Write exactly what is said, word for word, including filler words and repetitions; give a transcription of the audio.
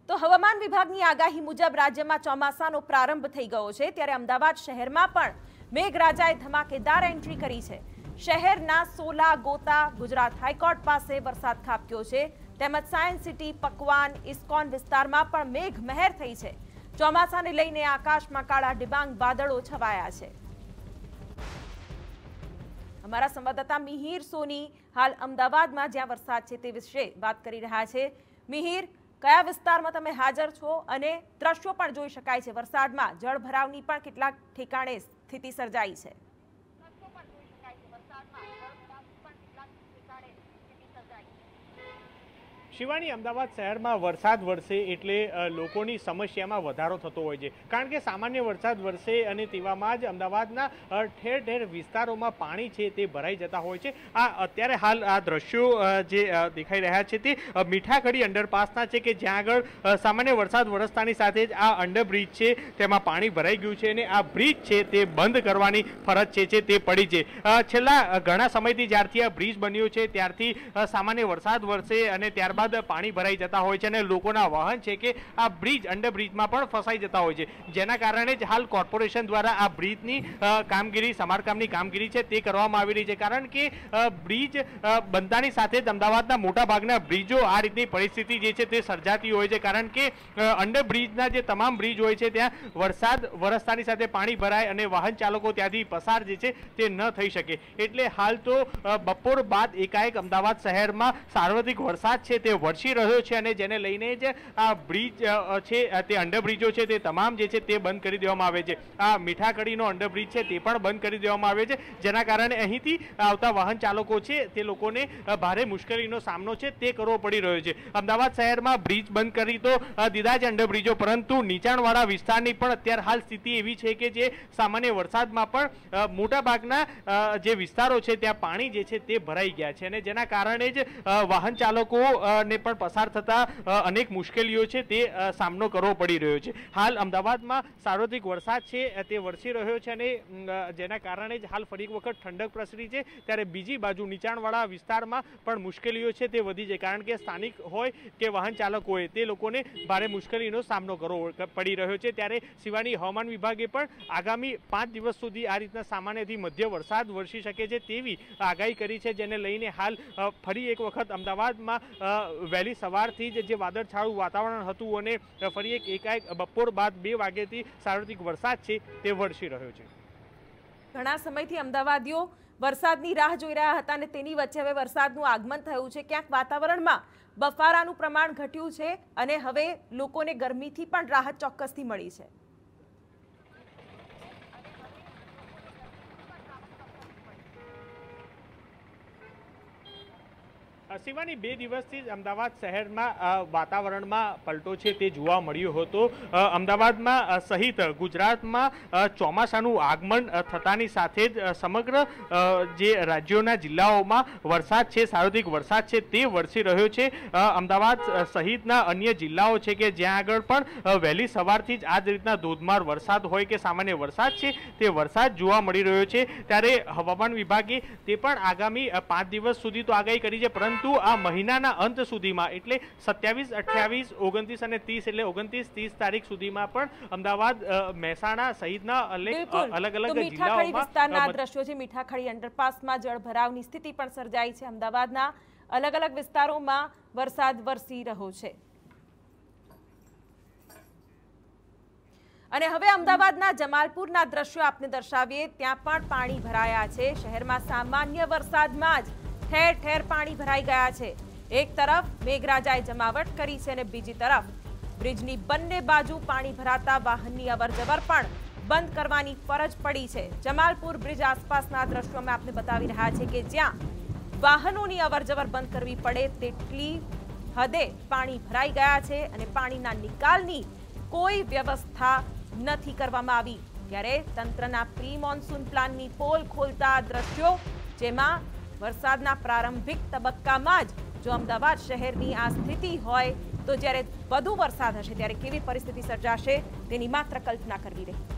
તો હવામાન વિભાગની આગાહી મુજબ રાજ્યમાં ચોમાસાનો પ્રારંભ થઈ ગયો છે, ત્યારે અમદાવાદ શહેરમાં પણ મેઘરાજાએ ધમાકેદાર એન્ટ્રી કરી છે। શહેરના સોલા, ગોતા, ગુજરાત હાઈકોર્ટ પાસે વરસાદ ખાબક્યો છે, તેમજ સાયન્સ સિટી, પકવાન, ઇસ્કોન વિસ્તારમાં પણ મેઘ મહેર થઈ છે। ચોમાસાને લઈને આકાશમાં કાળા ડિબાંગ વાદળો છવાયા છે। અમારા સંવાદદાતા મિહિર સોની હાલ અમદાવાદમાં જ્યાં વરસાદ છે તે વિશે વાત કરી રહ્યા છે। મિહિર, કયા વિસ્તારમાં તમે હાજર છો અને દ્રશ્યો પણ જોઈ શકાય છે? વરસાદમાં જળભરાવની પણ કેટલાક ઠેકાણે સ્થિતિ સર્જાઈ છે। શિવાની, અમદાવાદ શહેરમાં વરસાદ વરસે એટલે લોકોની સમસ્યામાં વધારો થતો હોય છે, કારણ કે સામાન્ય વરસાદ વરસે અને તેવામાં જ અમદાવાદના ઠેર ઠેર વિસ્તારોમાં પાણી છે તે ભરાઈ જતા હોય છે। આ અત્યારે હાલ આ દ્રશ્યો જે દેખાઈ રહ્યા છે તે મીઠાખડી અંડરપાસના છે, કે જ્યાં આગળ સામાન્ય વરસાદ વરસતાની સાથે જ આ અંડરબ્રિજ છે તેમાં પાણી ભરાઈ ગયું છે અને આ બ્રિજ છે તે બંધ કરવાની ફરજ છે તે પડી છે। છેલ્લા ઘણા સમયથી જ્યારથી આ બ્રિજ બન્યો છે ત્યારથી સામાન્ય વરસાદ વરસે અને ત્યારબાદ પાણી ભરાઈ જતા હોય છે અને લોકોના વાહન છે કે આ બ્રિજ અંડરબ્રિજમાં પણ ફસાઈ જતા હોય છે, જેના કારણે જ હાલ કોર્પોરેશન દ્વારા આ બ્રિજની કામગીરી, સમારકામની કામગીરી છે તે કરવામાં આવી રહી છે, કારણ કે બ્રિજ બનતાની સાથે જ અમદાવાદના મોટા ભાગના બ્રિજો આ રીતની પરિસ્થિતિ જે છે તે સર્જાતી હોય છે, કારણ કે અંડરબ્રિજના જે તમામ બ્રિજ હોય છે ત્યાં વરસાદ વરસતાની સાથે પાણી ભરાય અને વાહન ચાલકો ત્યાંથી પસાર જે છે તે ન થઈ શકે। એટલે હાલ તો બપોર બાદ એકાએક અમદાવાદ શહેરમાં સાર્વત્રિક વરસાદ છે તે વરસી રહ્યો છે અને જેને લઈને જ આ બ્રિજ છે તે અંડરબ્રિજો છે તે તમામ જે છે તે બંધ કરી દેવામાં આવે છે। આ મીઠાકડીનો અંડરબ્રિજ છે તે પણ બંધ કરી દેવામાં આવે છે, જેના કારણે અહીંથી આવતા વાહન ચાલકો છે તે લોકોને ભારે મુશ્કેલીનો સામનો છે તે કરવો પડી રહ્યો છે। અમદાવાદ શહેરમાં બ્રિજ બંધ કરી તો દીધા છે અંડરબ્રિજો, પરંતુ નીચાણવાળા વિસ્તારની પણ અત્યારે હાલ સ્થિતિ એવી છે કે જે સામાન્ય વરસાદમાં પણ મોટા ભાગના જે વિસ્તારો છે ત્યાં પાણી જે છે તે ભરાઈ ગયા છે અને જેના કારણે જ વાહન ચાલકો ને પણ પસાર થતા અનેક મુશ્કેલીઓ છે તે સામનો કરવો પડી રહ્યો છે। હાલ અમદાવાદમાં સાર્વત્રિક વરસાદ છે તે વરસી રહ્યો છે અને જેના કારણે જ હાલ ફરી એક વખત ઠંડક પ્રસરી છે, ત્યારે બીજી બાજુ નીચાણવાળા વિસ્તારમાં પણ મુશ્કેલીઓ છે તે વધી છે, કારણ કે સ્થાનિક હોય કે વાહન ચાલક હોય તે લોકોને ભારે મુશ્કેલીનો સામનો કરવો પડી રહ્યો છે। ત્યારે શિવાની, હવામાન વિભાગે પણ આગામી પાંચ દિવસ સુધી આ રીતના સામાન્યથી મધ્ય વરસાદ વરસી શકે છે તેવી આગાહી કરી છે, જેને લઈને હાલ ફરી એક વખત અમદાવાદમાં વહેલી સવારથી જ જે વાદળછાયું વાતાવરણ હતું અને ફરી એક એકાએક બપોર બાદ બે વાગ્યાથી સાર્વત્રિક વરસાદ છે તે વરસી રહ્યો છે। ઘણા સમયથી અમદાવાદીઓ વરસાદની રાહ જોઈ રહ્યા હતા અને તેની વચ્ચે હવે વરસાદનું આગમન થયું છે। ક્યાંક વાતાવરણમાં બફારાનું પ્રમાણ ઘટ્યું છે અને હવે લોકોને ગરમીથી પણ રાહત ચોક્કસથી મળી છે। શિવાની, બે દિવસથી જ અમદાવાદ શહેરમાં વાતાવરણમાં પલટો છે તે જોવા મળ્યો હતો। અમદાવાદમાં સહિત ગુજરાતમાં ચોમાસાનું આગમન થતાની સાથે જ સમગ્ર જે રાજ્યોના જિલ્લાઓમાં વરસાદ છે, સાર્વત્રિક વરસાદ છે તે વરસી રહ્યો છે। અમદાવાદ સહિતના અન્ય જિલ્લાઓ છે કે જ્યાં આગળ પણ વહેલી સવારથી જ આ જ રીતના ધોધમાર વરસાદ હોય કે સામાન્ય વરસાદ છે તે વરસાદ જોવા મળી રહ્યો છે। ત્યારે હવામાન વિભાગે તે પણ આગામી પાંચ દિવસ સુધી તો આગાહી કરી છે, પરંતુ આ મહિનાના અંત સુધીમાં એટલે સત્યાવીસ, અઠ્યાવીસ, ઓગણત્રીસ અને ત્રીસ એટલે ઓગણત્રીસ ત્રીસ તારીખ સુધીમાં પણ અમદાવાદ, મહેસાણા સહિતના અલગ અલગ વિસ્તારના દ્રશ્યો છે। મીઠાખડી અંડરપાસમાં જળભરાવની સ્થિતિ પણ સર્જાઈ છે। અમદાવાદના અલગ અલગ વિસ્તારોમાં વરસાદ વરસી રહ્યો છે અને હવે અમદાવાદના જમાલપુરના દ્રશ્યો આપને દર્શાવીએ। ત્યાં પણ પાણી ભરાયા છે। શહેરમાં સામાન્ય વરસાદમાં જ ઠેર ઠેર પાણી ભરાઈ ગયા છે। એક તરફ મેઘરાજાએ જમાવટ કરી છે અને બીજી તરફ બ્રિજની બંને બાજુ પાણી ભરાતા વાહનની અવરજવર પણ બંધ કરવાની ફરજ પડી છે। જમાલપુર બ્રિજ આસપાસના દ્રશ્યો અમે આપને બતાવી રહ્યા છે કે જ્યાં વાહનોની અવરજવર બંધ કરવી પડે તેટલી હદે પાણી ભરાઈ ગયા છે અને પાણીના નિકાલની કોઈ વ્યવસ્થા નથી કરવામાં આવી। ત્યારે તંત્રના પ્રી મોન્સૂન પ્લાનની પોલ ખોલતા દ્રશ્યો, જેમાં વરસાદના પ્રારંભિક તબક્કામાં જ જો અમદાવાદ શહેરની આ સ્થિતિ હોય તો જ્યારે વધુ વરસાદ હશે ત્યારે કેવી પરિસ્થિતિ સર્જાશે તેની માત્ર કલ્પના કરવી રહી।